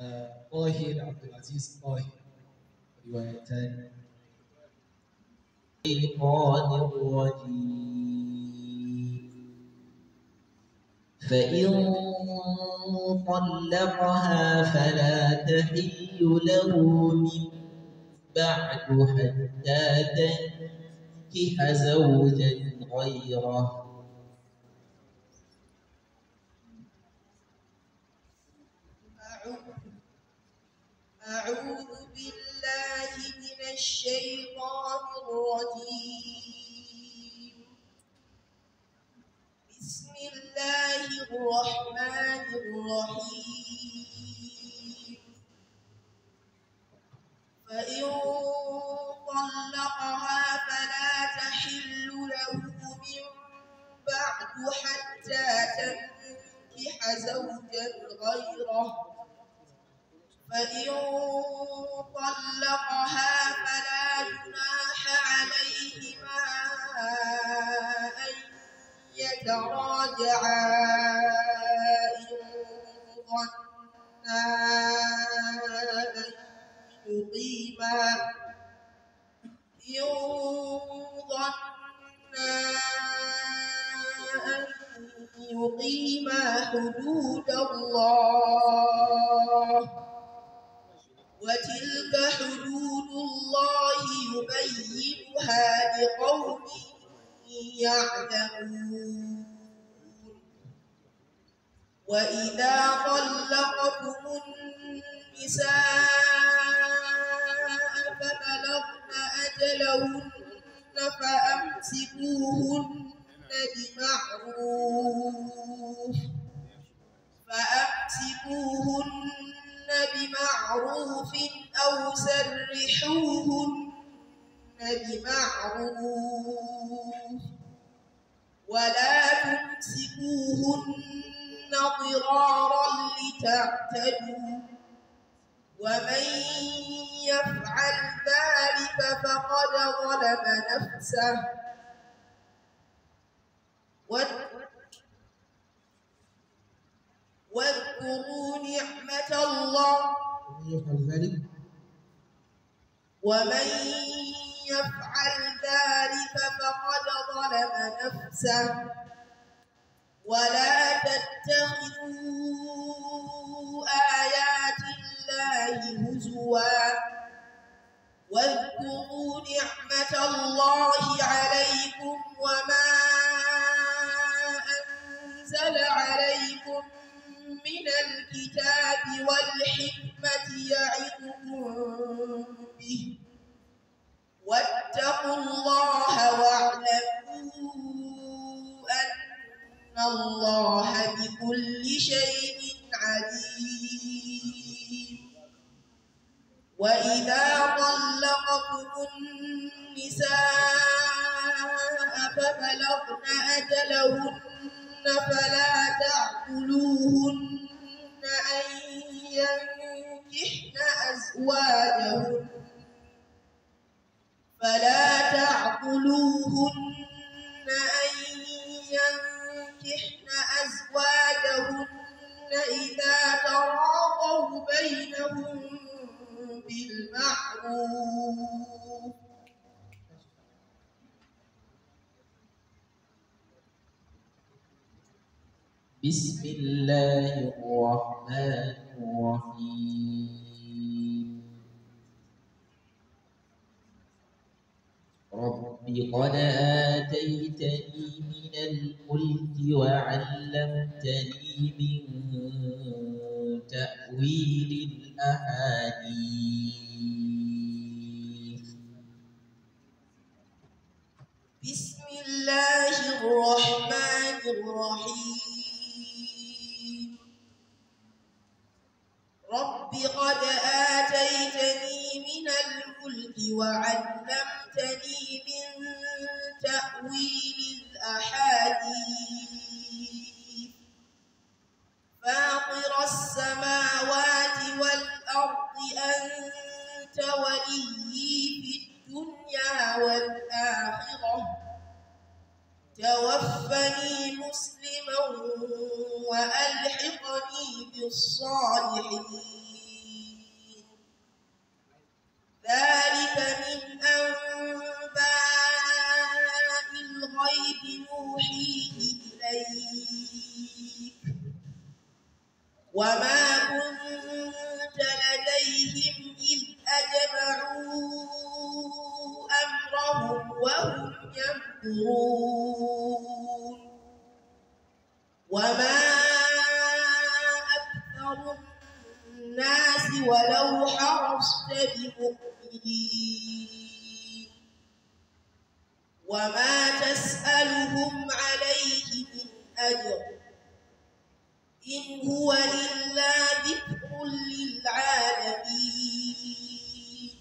طاهر عبد العزيز طاهر روايتان. الشيطان الرجيم. فإن طلقها فلا تحل له من بعد حتى تنكح زوجا غيره. أعوذ بالله من الشيطان الرجيم. بسم الله الرحمن الرحيم. فإن طلقها فلا تحل له من بعد حتى تنكح زوجا غيره. فإن طلقها فلا جناح عليهما أن يتراجعا إن ظنا أن يقيما حدود الله، وتلك حدود الله يبينها لقوم يعلمون. وإذا طلقتم النساء فبلغن أجلهن فأمسكوهن بمعروف أو سرحوهن بمعروف، ولا تمسكوهن ضرارا لتعتدوا، ومن يفعل ذلك فقد ظلم نفسه. واذكروا نعمة الله ومن يفعل ذلك فقد ظلم نفسه. ولا تتخذوا آيات الله هزوا، واذكروا نعمة الله عليكم وما أنزل عليكم من الكتاب والحكمة يعظكم به، واتقوا الله واعلموا أن الله بكل شيء عليم. وإذا طلقتم النساء فبلغن أجلهن فلا تعضلوهن أن ينكحن أزواجهن إذا تراضوا بينهم بالمعروف. بسم الله الرحمن الرحيم. رب قد آتيتني من الملك وعلمتني من تأويل الأحاديث. بسم الله الرحمن الرحيم. رب قد آتيتني من الملك وعلمتني من تأويل الأحاديث. فاطر السماوات والأرض أنت وليي في الدنيا والآخرة، توفني مسلما وألحقني بالصالحين. ذلك من أنباء الغيب نوحيه إليك وما كنت لديهم إذ أجمعوا أمرهم وهم يمكرون وما أكثر الناس ولو حرصت بمؤمنين وما تسألهم عليه من أجر إن هو إلا ذكر للعالمين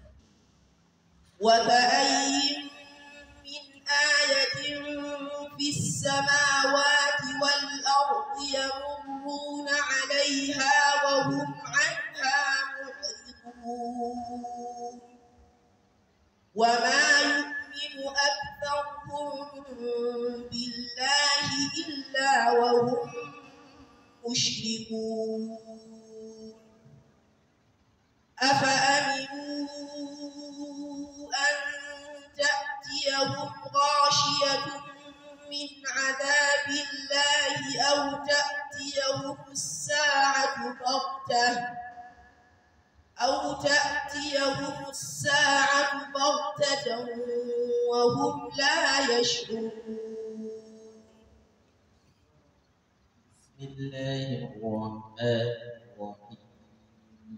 وكأين من آية في السماوات والأرض يمرون عليها وهم عنها معرضون وما يؤمن أكثرهم بالله إلا وهم مشركون أفأمنوا أن تأتيهم غاشية من عذاب الله أو تأتيهم الساعة بغتة وهم لا يشعرون. بسم الله الرحمن الرحيم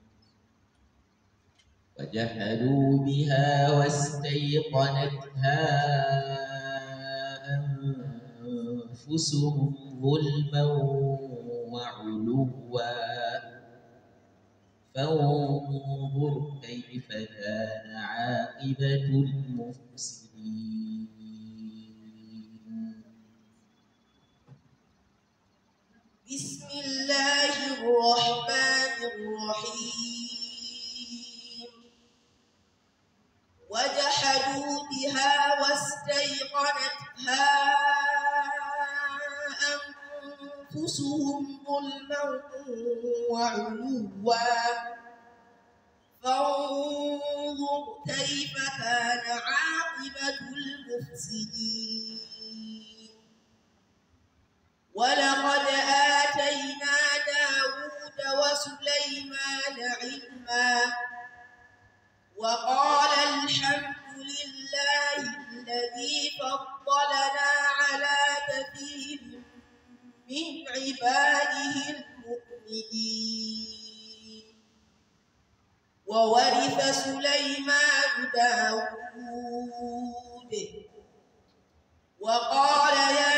وجحدوا بها واستيقنتها أنفسهم ظلما وعلوا فانظر كيف كان عاقبة المفسدين. بسم الله الرحمن الرحيم وجحدوا بها واستيقنتها أنفسهم ظلما وعلوا فانظر كيف كان عاقبة المفسدين. ولقد آتينا داود وسليمان علما وقال الحمد لله الذي فضلنا على كثير من عباده المؤمنين. وورث سليمان داود وقال يا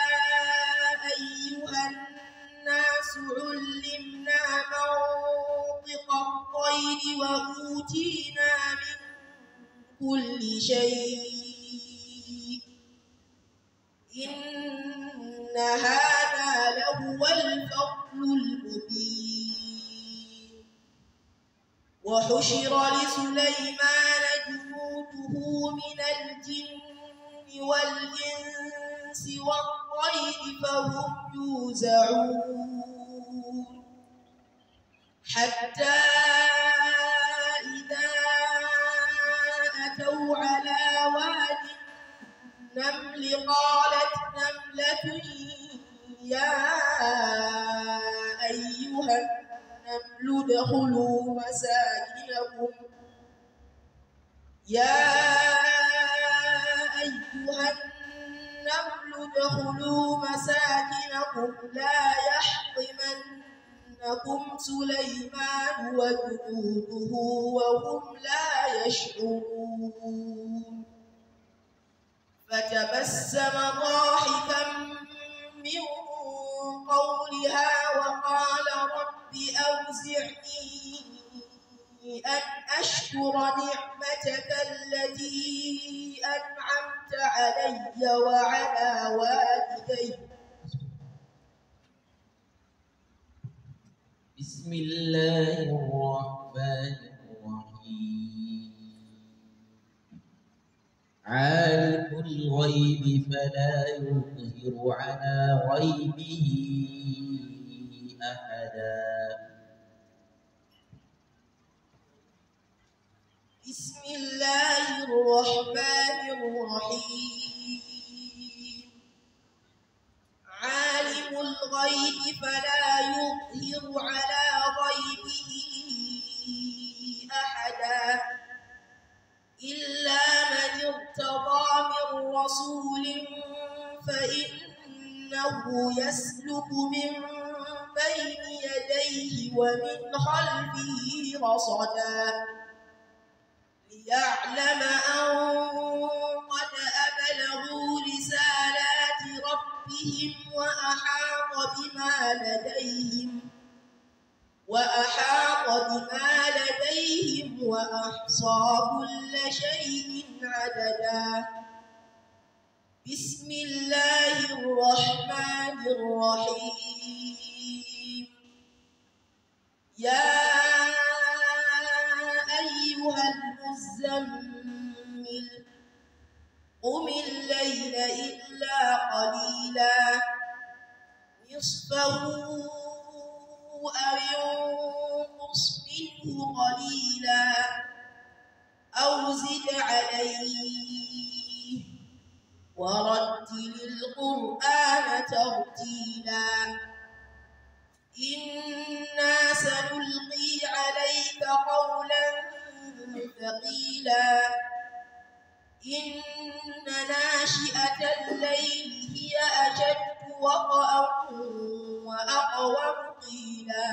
أيها الناس علمنا منطق الطير وأوتينا من كل شيء إن هذا لهو الفضل المبين. وحشر لسليمان جنوده من الجن والإنس والطير فهم يوزعون حتى إذا أتوا على واد النمل قالت نملة يا أيها النمل ادخلوا مساكنكم لا يحطمنكم سليمان وجنوده وهم لا يشعرون. فتبسم ضاحكا من قولها وقال رب أوزعني أن أشكر نعمتك التي أنعمت علي وعلى والدي. بسم الله الرحمن الرحيم عالم الغيب فلا يظهر على غيبه أحدا يسلك من بين يديه ومن خلفه رصدا ليعلم أن قد أبلغوا رسالات ربهم وأحاط بما لديهم وأحصى كل شيء عددا. بسم الله الرحمن الرحيم. يا أيها المزمل قم الليل إلا قليلا نصفه أو ينقص منه قليلا أو زد عليه ورتل القرآن ترتيلا. إنا سنلقي عليك قولا ثقيلا إن ناشئة الليل هي أشد وطئا وأقوم قيلا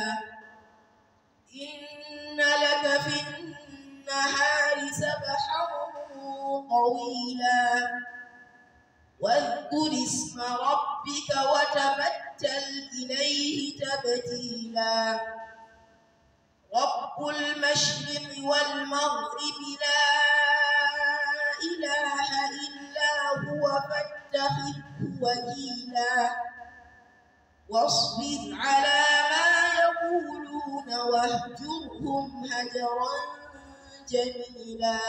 إن لك في النهار سبحا طويلا واذكر اسم ربك وتبتل إليه تبتيلا. رب المشرق والمغرب لا إله إلا هو فاتخذه وكيلا واصبر على ما يقولون واهجرهم هجرا جميلا.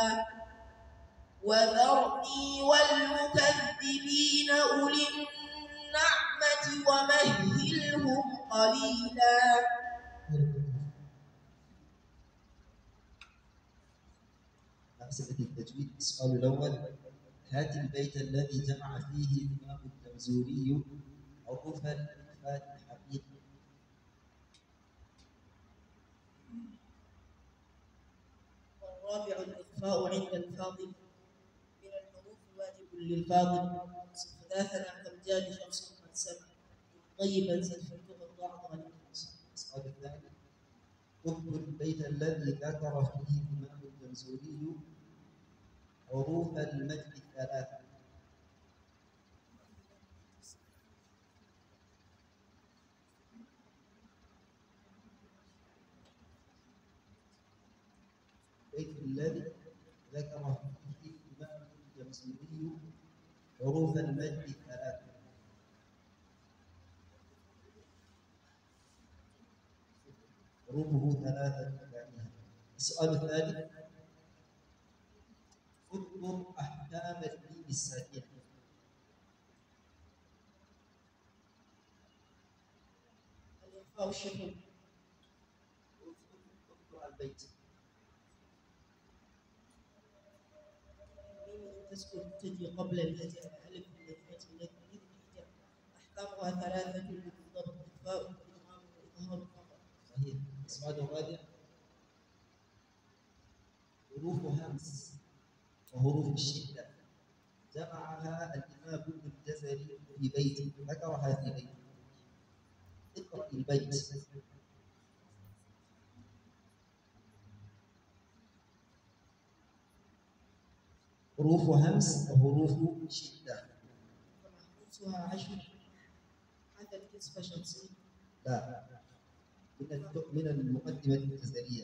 وذرني والمكذبين أولي النعمة ومهلهم قليلا. أسئلة التجويد. السؤال الأول: هات البيت الذي جمع فيه الإمام الجمزوري حروف الإخفاء الحقيقي. والرابع الإخفاء عند الفاضل من الحروف واجب للفاضل ثلاثنا كمجال شخص قد سمع طيبا زلفته الضعض عن النصر. السؤال الثاني: اذكر البيت الذي ذكر فيه الإمام الجمزوري حروف المد الثلاثة. البيت الذي ذكر فيه الإمام الجمزوري حروف المد الثلاثة. حروفه ثلاثة يعني. السؤال الثالث: اذكر أحكام الميم الساكنة. الإخفاء الشفوي. اذكر البيت. الميم تسكن تجي قبل الهجاء ألف الكلمات التي أحكامها ثلاثة بالضبط: إخفاء وإدغام وإظهار فقط. صحيح. السؤال الرابع: حروف همس وحروف الشدة جمعها الإمام ابن الجزري في بيت ذكرها في بيت. اقرأ البيت. حروف همس وحروف شدة. همسها عشر. هذا الكسف شخصي. لا، من المقدمة الجزرية.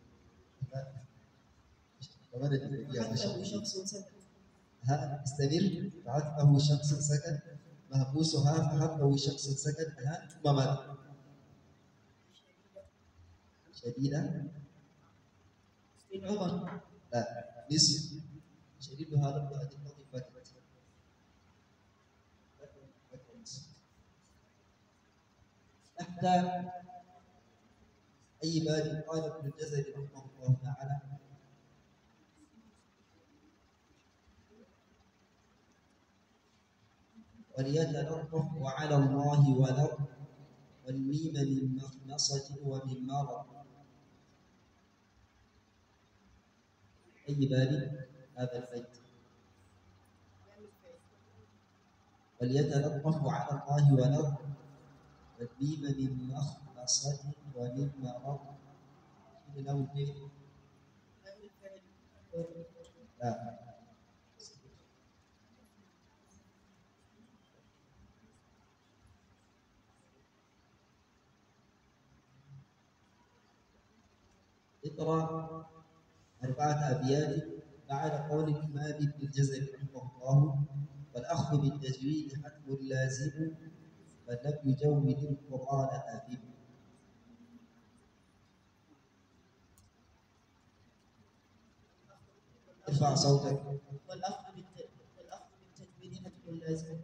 حتى شخص سكت. استمر. فعطفه شخص سكن مهبوسها فحطه شخص سكن ثم ماذا؟ شديدة. بن عمر. لا، نصف. شديدها لم تأتي بكت. تحت أي باب قال ابن الجزري رحمه الله تعالى: وليتلطف وعلى الله ولو والميم من مخنصة ومن مرض. أي باب هذا البيت؟ وليتلطف على الله ولو والميم من مخلصة ومن مرض. شنو لو الفعل؟ لا. اقرأ 4 أبيات بعد قول الإمام ابن الجزري رحمه الله: والأخذ بالتجويد حتم لازم من لم يجود القرآن آثم. ارفع صوتك. والأخذ بالتجويد حتم لازم.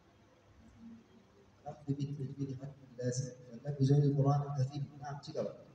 الأخذ بالتجويد حتم لازم من لم يجود القرآن آثم. نعم تقرأ.